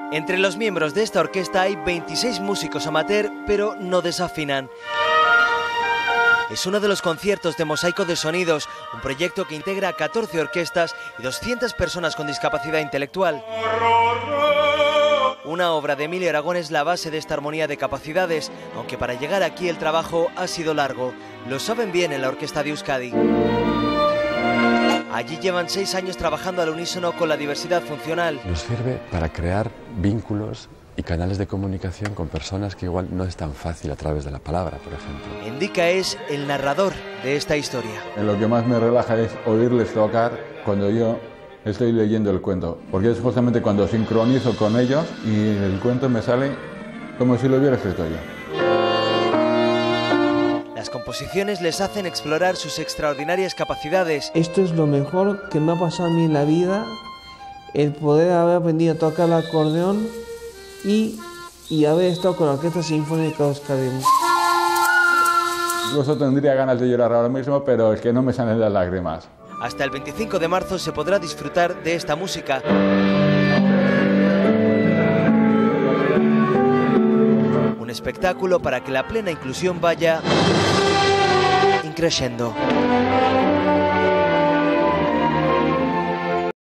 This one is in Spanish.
Entre los miembros de esta orquesta hay 26 músicos amateur, pero no desafinan. Es uno de los conciertos de Mosaico de Sonidos, un proyecto que integra 14 orquestas y 200 personas con discapacidad intelectual. Una obra de Emilio Aragón es la base de esta armonía de capacidades, aunque para llegar aquí el trabajo ha sido largo. Lo saben bien en la Orquesta de Euskadi. Allí llevan 6 años trabajando al unísono con la diversidad funcional. Nos sirve para crear vínculos y canales de comunicación con personas que igual no es tan fácil a través de la palabra, por ejemplo. Endika es el narrador de esta historia. Lo que más me relaja es oírles tocar cuando yo estoy leyendo el cuento, porque es justamente cuando sincronizo con ellos y el cuento me sale como si lo hubiera escrito yo. Las composiciones les hacen explorar sus extraordinarias capacidades. Esto es lo mejor que me ha pasado a mí en la vida, el poder haber aprendido a tocar el acordeón y haber estado con la Orquesta Sinfónica de Euskadi. Incluso tendría ganas de llorar ahora mismo, pero es que no me salen las lágrimas. Hasta el 25 de marzo se podrá disfrutar de esta música. Un espectáculo para que la plena inclusión vaya increciendo.